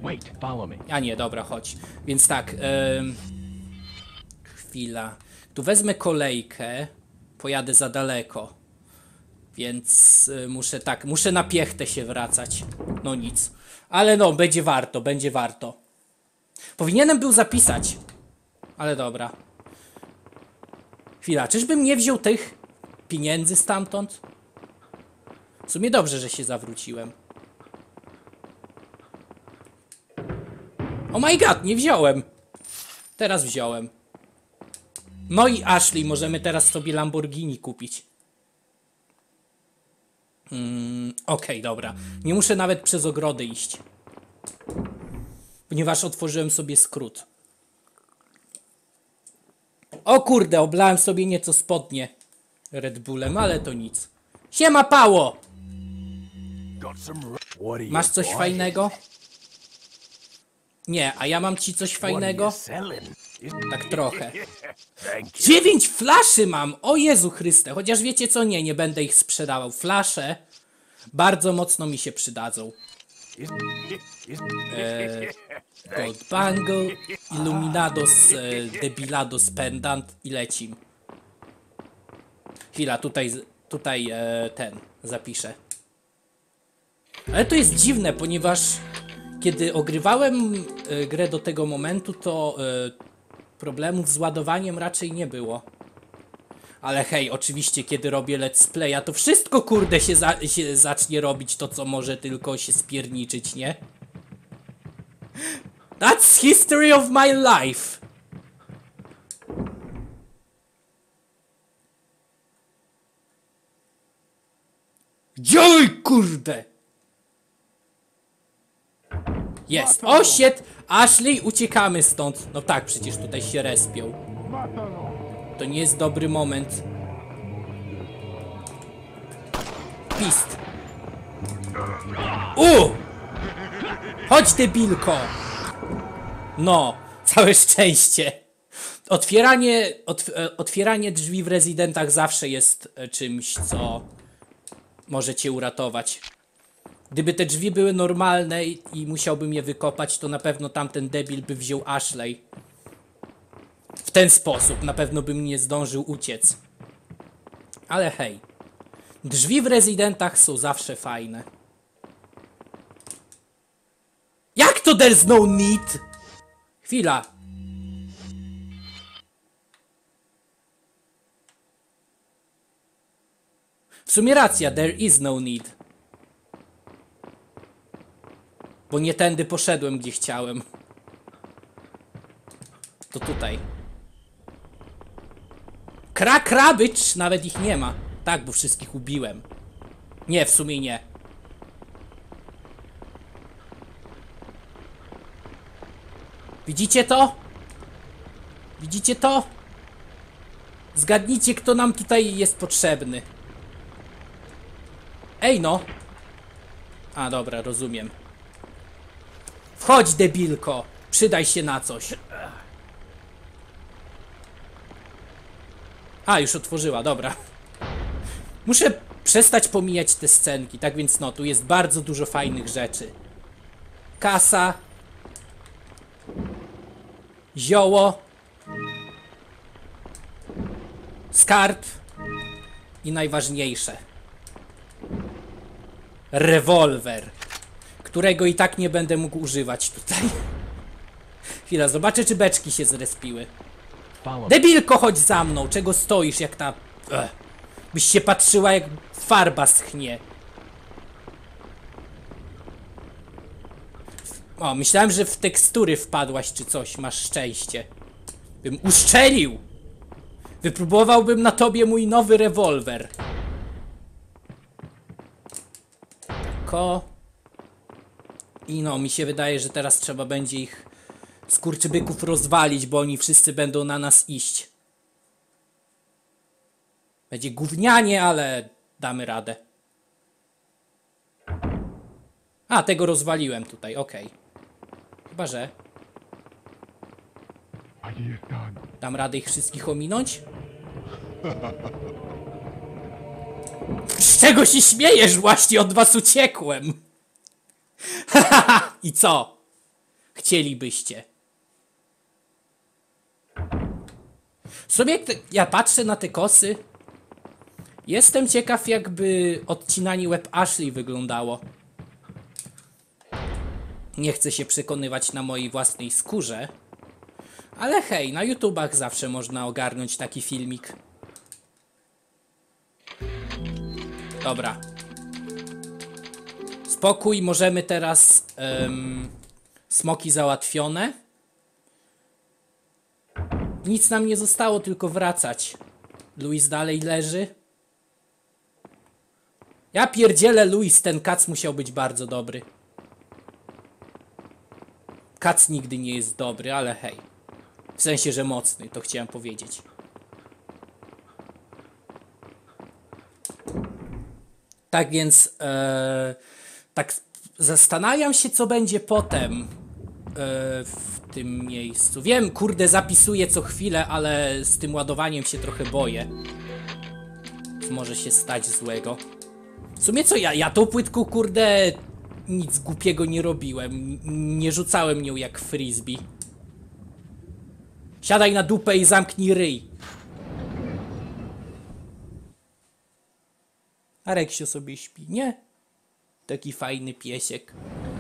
Wait, follow me. A nie, dobra, chodź. Więc tak, chwila. Tu wezmę kolejkę, pojadę za daleko. Więc muszę na piechtę się wracać. No nic. Ale no, będzie warto, będzie warto. Powinienem był zapisać. Ale dobra. Chwila, czyżbym nie wziął tych pieniędzy stamtąd? W sumie dobrze, że się zawróciłem. Oh my god, nie wziąłem. Teraz wziąłem. No i Ashley, możemy teraz sobie Lamborghini kupić. Okej, dobra. Nie muszę nawet przez ogrody iść. Ponieważ otworzyłem sobie skrót. O kurde, oblałem sobie nieco spodnie Red Bullem, ale to nic. Siema, Pało! Masz coś fajnego? Nie, a ja mam ci coś fajnego? Tak trochę. 9 flaszy mam! O Jezu Chryste! Chociaż wiecie co? Nie będę ich sprzedawał. Flasze bardzo mocno mi się przydadzą. Gold Bangle, Illuminados, Debilados Pendant i lecim. Chwila, tutaj ten zapiszę. Ale to jest dziwne, ponieważ kiedy ogrywałem grę do tego momentu, to problemów z ładowaniem raczej nie było. Ale hej, oczywiście kiedy robię let's playa, to wszystko kurde się zacznie robić to, co może tylko się spierniczyć, nie? That's history of my life! Dzioj, kurde! Jest! O, shit! Ashley, uciekamy stąd! No tak, przecież tutaj się respią. To nie jest dobry moment. Pist! Chodź, debilko! No, całe szczęście. Otwieranie drzwi w rezydentach zawsze jest czymś, co może cię uratować. Gdyby te drzwi były normalne i musiałbym je wykopać, to na pewno tamten debil by wziął Ashley. W ten sposób na pewno bym nie zdążył uciec. Ale hej. Drzwi w rezydentach są zawsze fajne. Jak to there's no need? Chwila. W sumie racja, there is no need. Bo nie tędy poszedłem, gdzie chciałem. To tutaj. Krakrabycz! Nawet ich nie ma. Tak, bo wszystkich ubiłem. Nie, w sumie nie. Widzicie to? Widzicie to? Zgadnijcie, kto nam tutaj jest potrzebny. Ej no. A, dobra, rozumiem. Wchodź, debilko. Przydaj się na coś. A, już otworzyła, dobra. Muszę przestać pomijać te scenki, tak więc no, tu jest bardzo dużo fajnych rzeczy. Kasa. Zioło. Skarb. I najważniejsze. Rewolwer. Którego i tak nie będę mógł używać tutaj. Chwila, zobaczę, czy beczki się zrespiły. Debilko, chodź za mną! Czego stoisz, jak ta... Byś się patrzyła, jak farba schnie. O, myślałem, że w tekstury wpadłaś, czy coś. Masz szczęście. Bym uszczelił! Wypróbowałbym na tobie mój nowy rewolwer. I no, mi się wydaje, że teraz trzeba będzie ich skurczybyków rozwalić, bo oni wszyscy będą na nas iść. Będzie gównianie, ale damy radę. A, tego rozwaliłem tutaj, okej. Chyba, że... Dam radę ich wszystkich ominąć? Z czego się śmiejesz? Właśnie od was uciekłem. I co? chcielibyście. Sobie ja patrzę na te kosy. Jestem ciekaw, jakby odcinanie łeb Ashley wyglądało. Nie chcę się przekonywać na mojej własnej skórze. Ale hej, na YouTubach zawsze można ogarnąć taki filmik. Dobra. Spokój, możemy teraz... smoki załatwione. Nic nam nie zostało, tylko wracać. Louis dalej leży. Ja pierdzielę, Louis, ten kac musiał być bardzo dobry. Kac nigdy nie jest dobry, ale hej. W sensie, że mocny, to chciałem powiedzieć. Tak więc, tak zastanawiam się, co będzie potem w tym miejscu. Wiem, kurde, zapisuję co chwilę, ale z tym ładowaniem się trochę boję. Może się stać złego. W sumie co, ja tą płytką, kurde, nic głupiego nie robiłem. Nie rzucałem nią jak frisbee. Siadaj na dupę i zamknij ryj. A Reksio sobie śpi, nie? Taki fajny piesiek.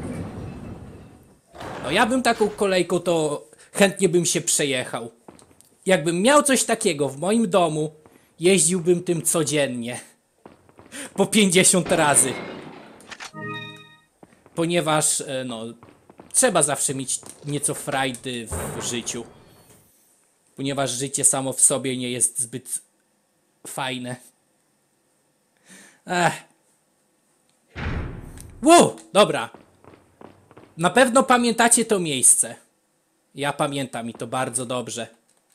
No ja bym taką kolejką to chętnie bym się przejechał. Jakbym miał coś takiego w moim domu, jeździłbym tym codziennie. Po 50 razy. Ponieważ, no, trzeba zawsze mieć nieco frajdy w życiu. Ponieważ życie samo w sobie nie jest zbyt fajne. Wow, dobra. Na pewno pamiętacie to miejsce. Ja pamiętam i to bardzo dobrze.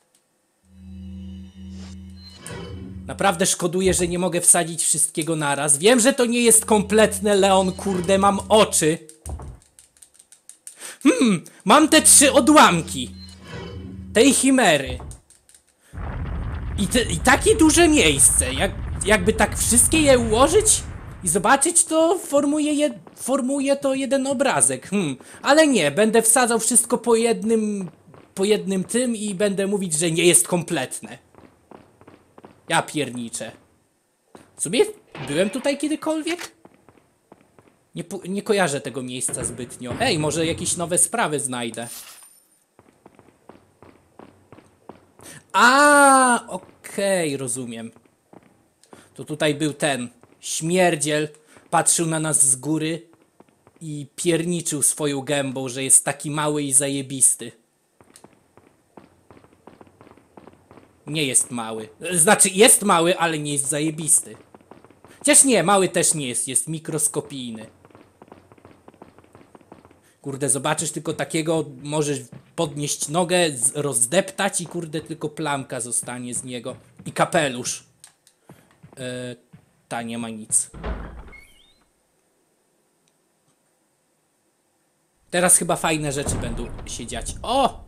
Naprawdę szkoduję, że nie mogę wsadzić wszystkiego naraz. Wiem, że to nie jest kompletne, Leon, kurde, mam oczy. Mam te 3 odłamki. Tej chimery. I takie duże miejsce. Jakby tak wszystkie je ułożyć i zobaczyć, to formuje to jeden obrazek. Ale nie, będę wsadzał wszystko po jednym tym i będę mówić, że nie jest kompletne. Ja pierniczę. W sumie byłem tutaj kiedykolwiek? Nie kojarzę tego miejsca zbytnio. Ej, może jakieś nowe sprawy znajdę. Okej, rozumiem. To tutaj był ten śmierdziel, patrzył na nas z góry i pierniczył swoją gębą, że jest taki mały i zajebisty. Nie jest mały. Znaczy, jest mały, ale nie jest zajebisty. Chociaż nie, mały też nie jest, jest mikroskopijny. Kurde, zobaczysz tylko takiego, możesz podnieść nogę, rozdeptać i kurde, tylko plamka zostanie z niego. I kapelusz. Ta nie ma nic. Teraz chyba fajne rzeczy będą się dziać. O!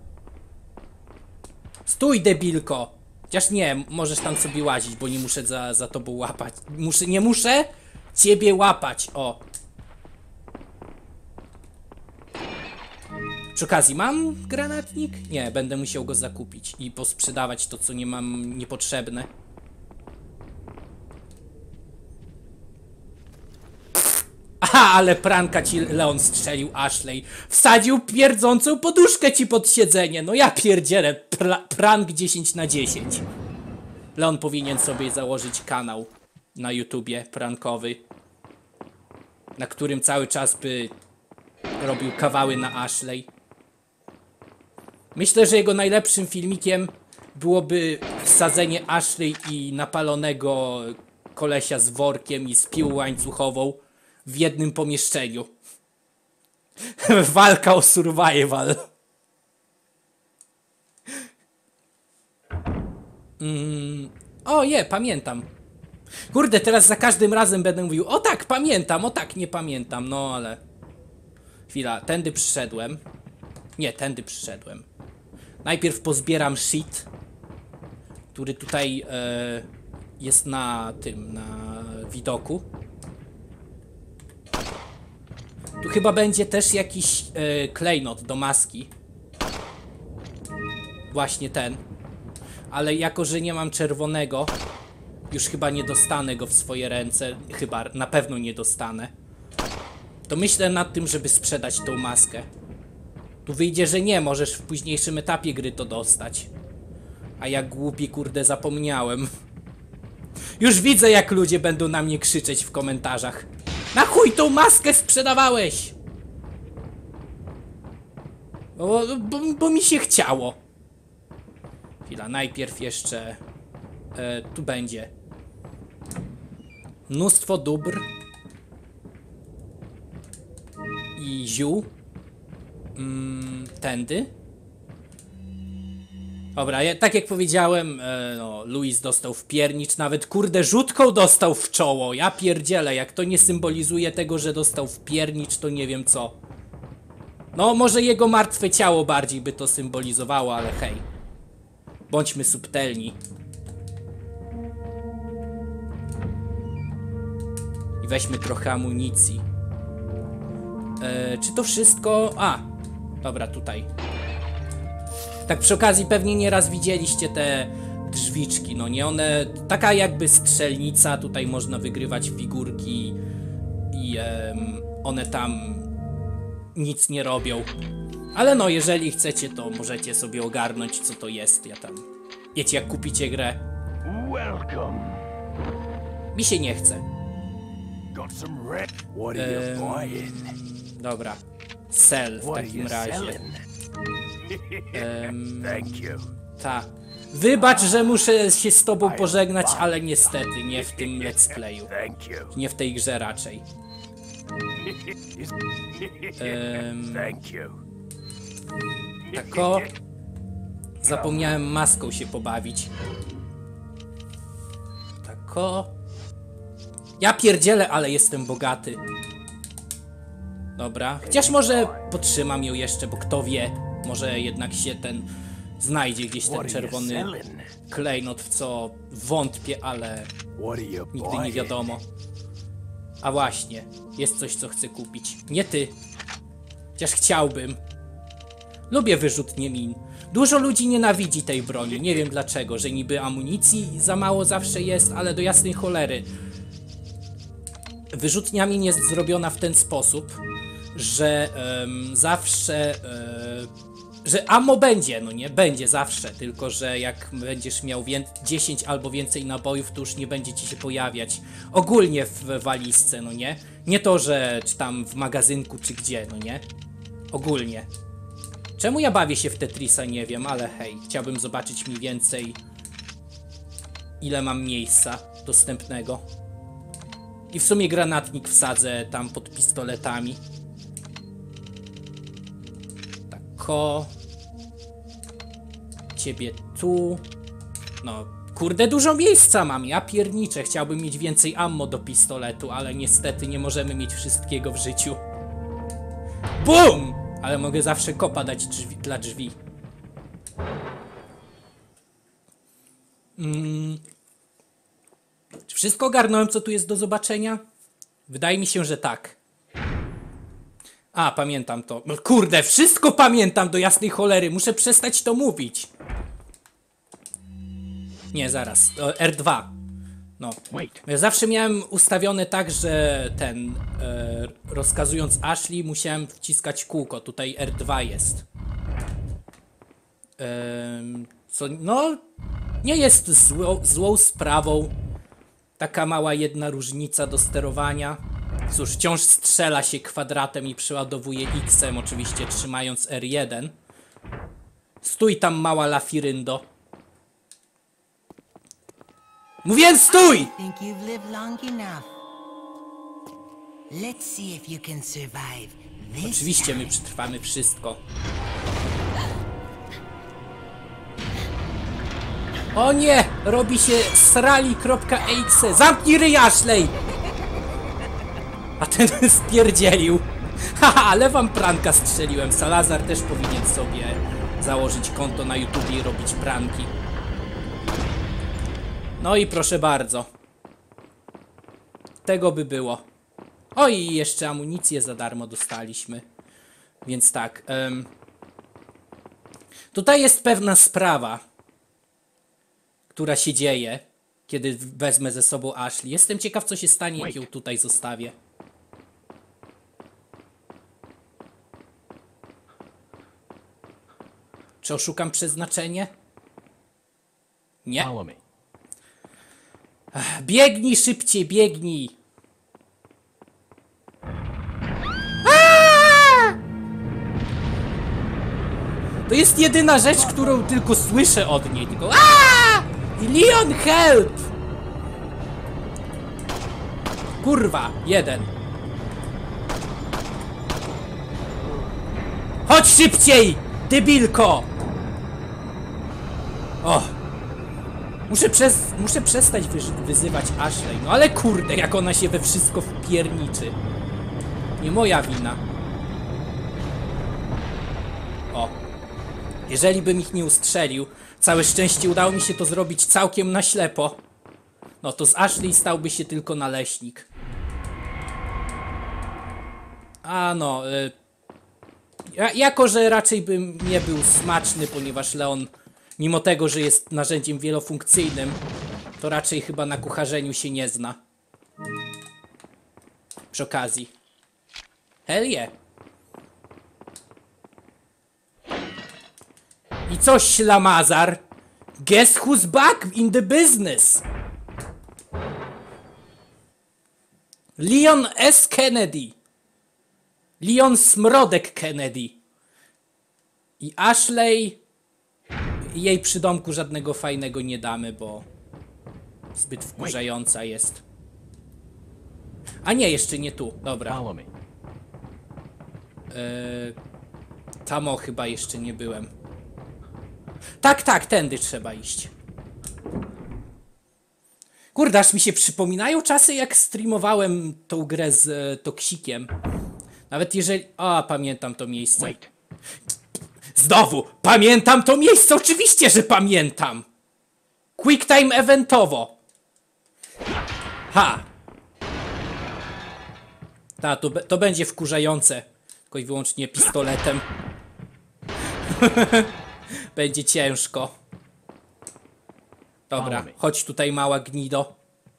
Stój, debilko! Chociaż nie, możesz tam sobie łazić, bo nie muszę za tobą łapać. Nie muszę ciebie łapać, o! Przy okazji, mam granatnik? Nie, będę musiał go zakupić i posprzedawać to, co nie mam niepotrzebne. Aha, ale pranka ci Leon strzelił, Ashley. Wsadził pierdzącą poduszkę ci pod siedzenie. No ja pierdzielę. Prank 10 na 10. Leon powinien sobie założyć kanał na YouTubie prankowy, na którym cały czas by robił kawały na Ashley. Myślę, że jego najlepszym filmikiem byłoby wsadzenie Ashley i napalonego kolesia z workiem i z piłą łańcuchową w jednym pomieszczeniu. Walka o survival. O nie, pamiętam. Kurde, teraz za każdym razem będę mówił: o tak, pamiętam, o tak, nie pamiętam. No ale... Chwila, tędy przyszedłem. Nie, tędy przyszedłem. Najpierw pozbieram shit, który tutaj jest na tym, na widoku. Tu chyba będzie też jakiś klejnot do maski. Właśnie ten. Ale jako, że nie mam czerwonego, już chyba nie dostanę go w swoje ręce. Chyba, na pewno nie dostanę. To myślę nad tym, żeby sprzedać tą maskę. Tu wyjdzie, że nie, możesz w późniejszym etapie gry to dostać. A jak głupi, kurde, zapomniałem. Już widzę, jak ludzie będą na mnie krzyczeć w komentarzach. Na chuj tą maskę sprzedawałeś? Bo mi się chciało. Chwila, najpierw jeszcze... tu będzie. Mnóstwo dóbr. I ziół. Tędy. Dobra, tak jak powiedziałem, no, Louis dostał w piernicz, nawet kurde rzutką dostał w czoło. Ja pierdzielę, jak to nie symbolizuje tego, że dostał w piernicz, to nie wiem co. No, może jego martwe ciało bardziej by to symbolizowało, ale hej. Bądźmy subtelni. I weźmy trochę amunicji. Czy to wszystko? A, dobra, tutaj. Tak przy okazji pewnie nieraz widzieliście te drzwiczki, no nie? One, taka jakby strzelnica, tutaj można wygrywać figurki i one tam nic nie robią. Ale no, jeżeli chcecie, to możecie sobie ogarnąć, co to jest. Ja tam... Wiecie, jak kupicie grę. Mi się nie chce. Dobra. Sell w takim razie. Ta. Wybacz, że muszę się z tobą pożegnać, ale niestety nie w tym let's playu. Nie w tej grze raczej. Tako. Zapomniałem maską się pobawić. Tako. Ja pierdzielę, ale jestem bogaty. Dobra. Chociaż może potrzymam ją jeszcze, bo kto wie. Może jednak się ten... Znajdzie gdzieś ten czerwony klejnot, w co wątpię, ale... Nigdy nie wiadomo. A właśnie. Jest coś, co chcę kupić. Nie ty. Chociaż chciałbym. Lubię wyrzutnie min. Dużo ludzi nienawidzi tej broni. Nie wiem dlaczego. Że niby amunicji za mało zawsze jest, ale do jasnej cholery. Wyrzutnia min jest zrobiona w ten sposób, że zawsze... że ammo będzie, no nie? Będzie zawsze, tylko że jak będziesz miał 10 albo więcej nabojów, to już nie będzie ci się pojawiać. Ogólnie w walizce, no nie? Nie to, że czy tam w magazynku, czy gdzie, no nie? Ogólnie. Czemu ja bawię się w Tetrisa, nie wiem, ale hej, chciałbym zobaczyć mniej więcej, ile mam miejsca dostępnego. I w sumie granatnik wsadzę tam pod pistoletami. Tako. Ciebie tu. No, kurde, dużo miejsca mam. Ja pierniczę. Chciałbym mieć więcej ammo do pistoletu, ale niestety nie możemy mieć wszystkiego w życiu. BUM! Ale mogę zawsze kopa dać dla drzwi. Czy wszystko ogarnąłem, co tu jest do zobaczenia? Wydaje mi się, że tak. A, pamiętam to. No, kurde, wszystko pamiętam do jasnej cholery. Muszę przestać to mówić. Nie, zaraz. R2. No. Ja zawsze miałem ustawione tak, że ten... rozkazując Ashley, musiałem wciskać kółko. Tutaj R2 jest. Co... No... Nie jest złą sprawą. Taka mała jedna różnica do sterowania. Cóż, wciąż strzela się kwadratem i przeładowuje X-em, oczywiście trzymając R1. Stój tam, mała lafiryndo. Mówię, stój! Oczywiście my przetrwamy wszystko. O nie! Robi się srali.exe. Zamknij ryj, Ashley! A ten spierdzielił. Haha, ale wam pranka strzeliłem. Salazar też powinien sobie założyć konto na YouTube i robić pranki. No i proszę bardzo. Tego by było. O i jeszcze amunicję za darmo dostaliśmy. Więc tak. Tutaj jest pewna sprawa, która się dzieje, kiedy wezmę ze sobą Ashley. Jestem ciekaw, co się stanie, jak ją tutaj zostawię. Czy oszukam przeznaczenie? Nie. Biegnij szybciej, biegnij. To jest jedyna rzecz, którą tylko słyszę od niej. Tylko Leon, help! Kurwa, jeden. Chodź szybciej, debilko! O! Muszę przestać wyzywać Ashley. No ale kurde, jak ona się we wszystko wpierniczy. Nie moja wina. O. Jeżeli bym ich nie ustrzelił, całe szczęście udało mi się to zrobić całkiem na ślepo. No to z Ashley stałby się tylko naleśnik. A no, jako że raczej bym nie był smaczny, ponieważ Leon, mimo tego, że jest narzędziem wielofunkcyjnym, to raczej chyba na kucharzeniu się nie zna. Przy okazji. Hell yeah. I co, ślamazar? Guess who's back in the business? Leon S. Kennedy. Leon Smrodek Kennedy. I Ashley... Jej przydomku żadnego fajnego nie damy, bo... zbyt wkurzająca jest. A nie, jeszcze nie tu. Dobra. Tam chyba jeszcze nie byłem. Tak, tędy trzeba iść. Kurde, aż mi się przypominają czasy, jak streamowałem tą grę z Toksikiem. Nawet jeżeli... A, pamiętam to miejsce. Znowu! Pamiętam to miejsce! Oczywiście, że pamiętam! Quick time eventowo. Ha! Ta, to będzie wkurzające. Tylko i wyłącznie pistoletem. Będzie ciężko. Dobra, chodź tutaj, mała gnido.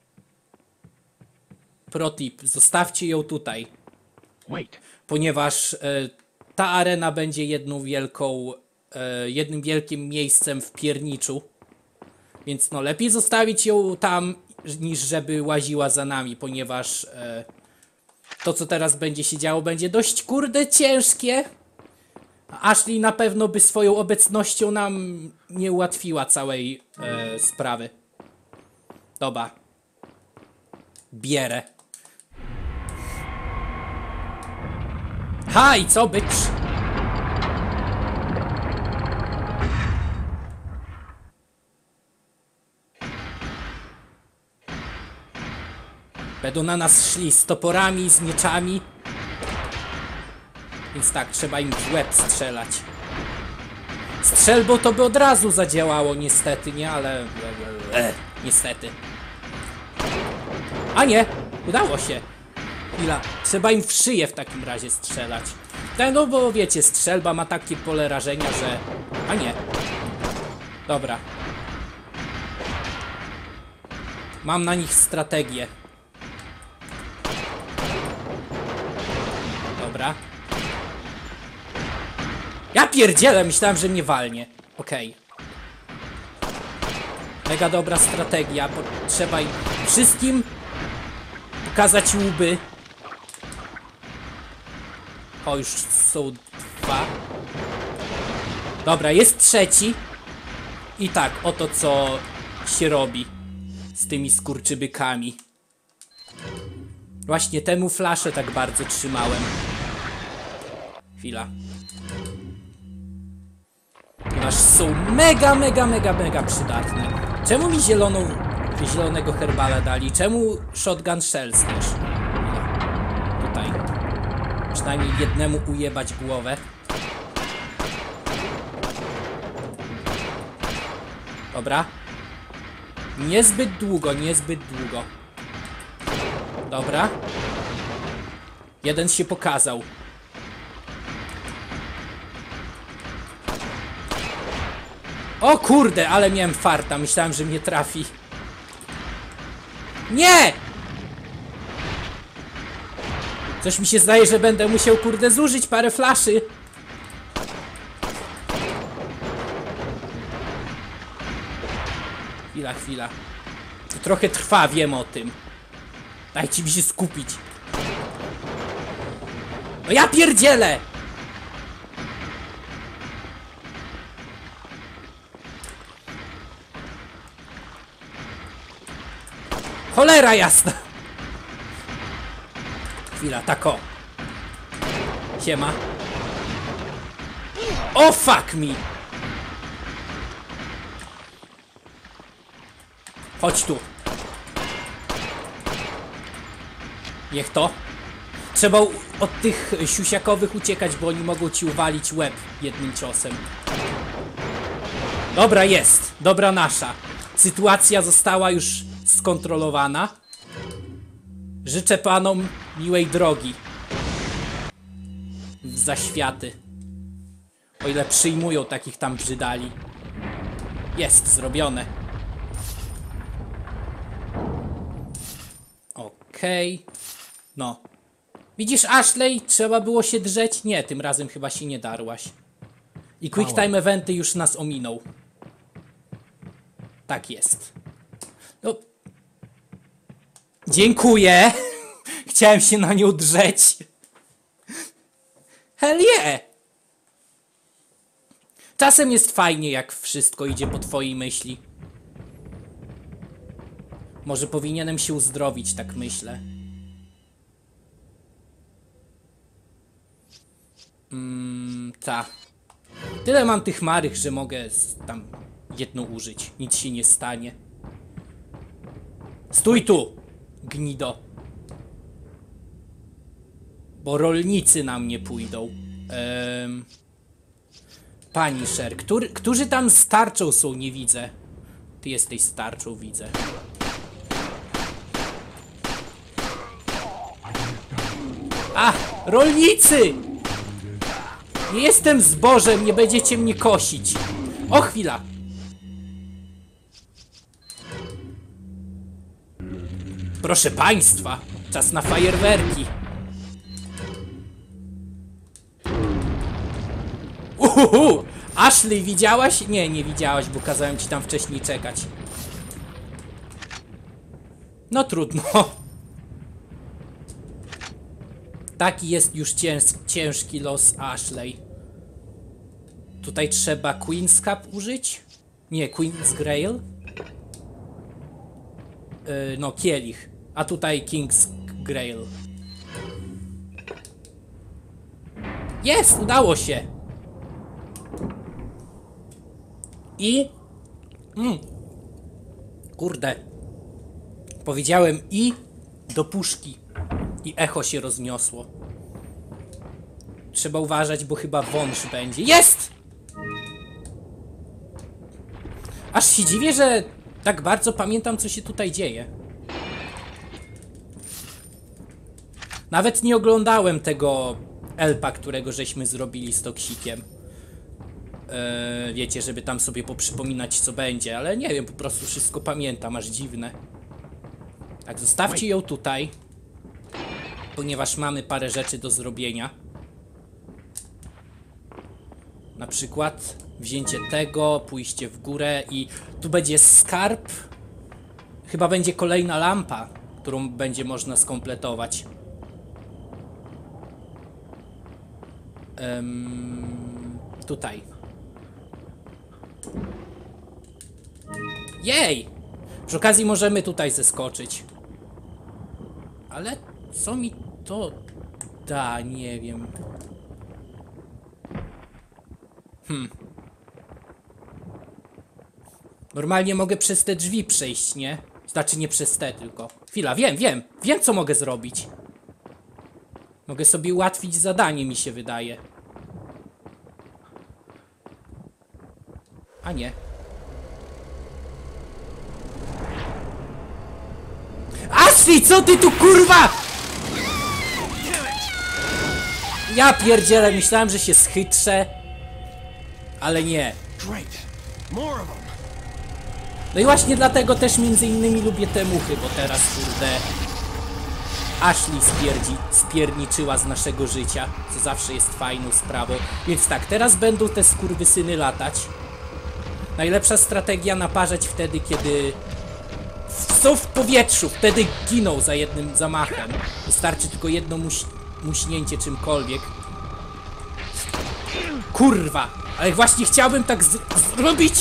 Protip, zostawcie ją tutaj. Ponieważ ta arena będzie jednym wielkim miejscem w pierniczu. Więc no lepiej zostawić ją tam, niż żeby łaziła za nami, ponieważ to, co teraz będzie się działo, będzie dość kurde ciężkie. Ashley na pewno by swoją obecnością nam nie ułatwiła całej sprawy. Dobra. Bierę. Ha, i co, bycz? Będą na nas szli z toporami, z mieczami. Więc tak, trzeba im w łeb strzelać. Strzelbą to by od razu zadziałało, niestety, nie? Ale... niestety. A nie! Udało się. Chwila. Trzeba im w szyję w takim razie strzelać. Tak, no bo wiecie, strzelba ma takie pole rażenia, że... A nie. Dobra. Mam na nich strategię. Dobra. Ja pierdzielę, myślałem, że mnie walnie. Okej. Mega dobra strategia. Trzeba im wszystkim pokazać łby. O, już są dwa. Dobra, jest trzeci. I tak, oto co się robi z tymi skurczybykami. Właśnie temu flaszę tak bardzo trzymałem. Chwila. Ponieważ są mega przydatne. Czemu mi zielonego herbala dali? Czemu shotgun shells też? Tutaj. Przynajmniej jednemu ujebać głowę. Dobra. Niezbyt długo. Dobra. Jeden się pokazał. O kurde, ale miałem farta. Myślałem, że mnie trafi. Nie! Coś mi się zdaje, że będę musiał, kurde, zużyć parę flaszy. Chwila. To trochę trwa, wiem o tym. Dajcie mi się skupić. No ja pierdzielę! Cholera jasna! Chwila, tak o. Siema. O fuck me! Chodź tu. Niech to. Trzeba od tych siusiakowych uciekać, bo oni mogą ci uwalić łeb jednym ciosem. Dobra, jest. Dobra nasza. Sytuacja została już skontrolowana. Życzę panom miłej drogi w zaświaty. O ile przyjmują takich tam brzydali. Jest zrobione. Okej. No. Widzisz, Ashley? Trzeba było się drzeć? Nie, tym razem chyba się nie darłaś. I quick time eventy już nas ominął. Tak jest. No. Dziękuję. Chciałem się na nią drzeć. Hell yeah. Czasem jest fajnie, jak wszystko idzie po twojej myśli. Może powinienem się uzdrowić, tak myślę. Ta. Tyle mam tych marych, że mogę tam jedną użyć. Nic się nie stanie. Stój tu, gnido. Bo rolnicy na mnie pójdą. Punisher. Którzy tam z tarczą są? Nie widzę. Ty jesteś z tarczą, widzę. A! Rolnicy! Nie jestem zbożem, nie będziecie mnie kosić. O, chwila. Proszę państwa, czas na fajerwerki. Ashley, widziałaś? Nie, nie widziałaś, bo kazałem ci tam wcześniej czekać. No trudno. Taki jest już ciężki los Ashley. Tutaj trzeba Queen's Cup użyć? Nie, Queen's Grail. No, kielich. A tutaj King's Grail. Jest! Udało się! I... Kurde. Powiedziałem i do puszki. I echo się rozniosło. Trzeba uważać, bo chyba wąż będzie. Jest! Aż się dziwię, że tak bardzo pamiętam, co się tutaj dzieje. Nawet nie oglądałem tego elpa, którego żeśmy zrobili z toksikiem. Wiecie, żeby tam sobie poprzypominać, co będzie, ale nie wiem, po prostu wszystko pamiętam, aż dziwne. Tak, zostawcie ją tutaj, ponieważ mamy parę rzeczy do zrobienia. Na przykład wzięcie tego, pójście w górę i tu będzie skarb. Chyba będzie kolejna lampa, którą będzie można skompletować. Tutaj. Jej! Przy okazji możemy tutaj zeskoczyć. Ale co mi to da? Nie wiem. Normalnie mogę przez te drzwi przejść, nie? Znaczy nie przez te tylko. Chwila, wiem co mogę zrobić. Mogę sobie ułatwić zadanie, mi się wydaje. A nie. Ashley, co ty tu kurwa? Ja pierdzielę, myślałem, że się schytrzę. Ale nie. No i właśnie dlatego też między innymi lubię te muchy, bo teraz kurde Ashley spierniczyła z naszego życia, co zawsze jest fajną sprawą. Więc tak, teraz będą te skurwysyny latać. Najlepsza strategia naparzać wtedy, kiedy są w powietrzu, wtedy giną za jednym zamachem. Wystarczy tylko jedno muśnięcie czymkolwiek. Kurwa! Ale właśnie chciałbym tak zrobić,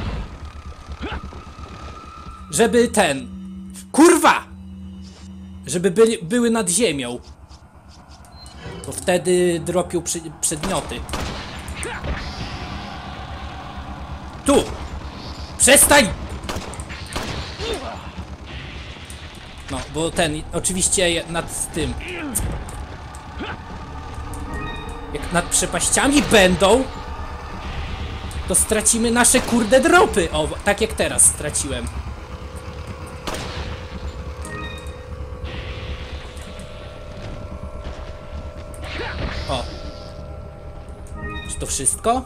żeby ten... Kurwa! Żeby były nad ziemią. Bo wtedy dropią przedmioty. Tu! Przestań! No, bo ten, oczywiście nad tym... Jak nad przepaściami będą, to stracimy nasze kurde dropy. O, tak jak teraz straciłem. O. Czy to wszystko?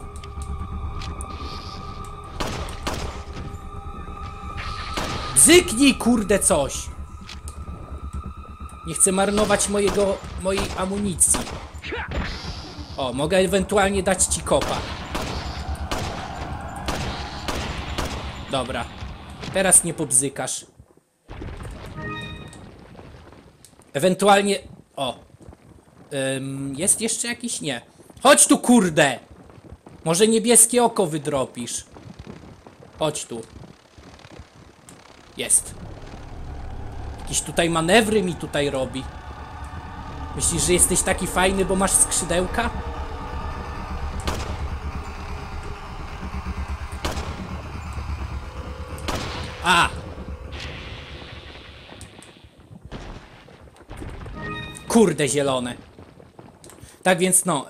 Bzyknij kurde coś. Nie chcę marnować mojej amunicji. O, mogę ewentualnie dać ci kopa. Dobra. Teraz nie pobzykasz. Ewentualnie... O. Jest jeszcze jakiś? Nie. Chodź tu, kurde! Może niebieskie oko wydropisz. Chodź tu. Jest. Jakieś tutaj manewry mi tutaj robi. Myślisz, że jesteś taki fajny, bo masz skrzydełka? A! Kurde zielone. Tak więc no,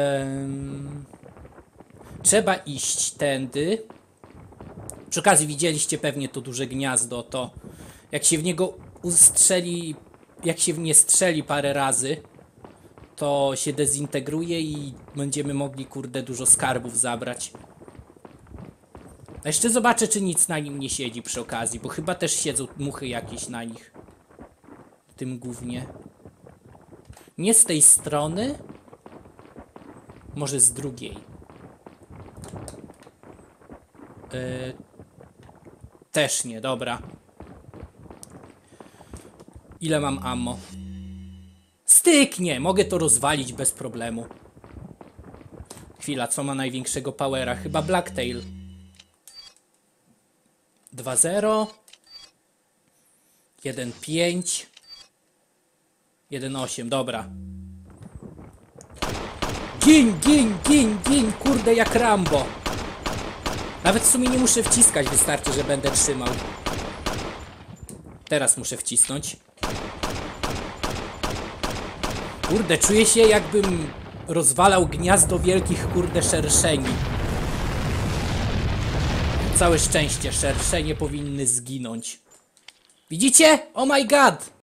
trzeba iść tędy. Przy okazji widzieliście pewnie to duże gniazdo, to jak się w niego ustrzeli, jak się w nie strzeli parę razy, to się dezintegruje i będziemy mogli kurde dużo skarbów zabrać. A jeszcze zobaczę, czy nic na nim nie siedzi przy okazji, bo chyba też siedzą muchy jakieś na nich. W tym głównie. Nie z tej strony. Może z drugiej. Też nie, dobra. Ile mam ammo? Styknie! Mogę to rozwalić bez problemu. Chwila, co ma największego powera? Chyba Blacktail. 2-0. 1-5. 1-8, dobra. Gin, gin, gin, gin, kurde jak Rambo. Nawet w sumie nie muszę wciskać, wystarczy, że będę trzymał. Teraz muszę wcisnąć. Kurde, czuję się jakbym rozwalał gniazdo wielkich kurde szerszeni. Całe szczęście, szerszenie powinny zginąć. Widzicie? Oh my god!